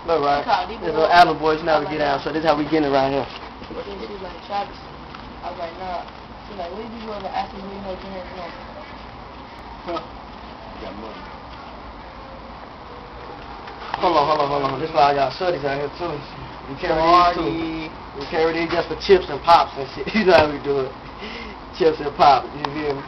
Look, right? This little Allen boys never get out, so this is how we get it right here. She was like, Travis. I was like, nah. She was like, what did you do over after you know James won? Huh. Got money. Hold on. This is why I got shorties out here too. We carry these too. We carry these just for chips and pops and shit. You know how we do it. Chips and pops. You feel me?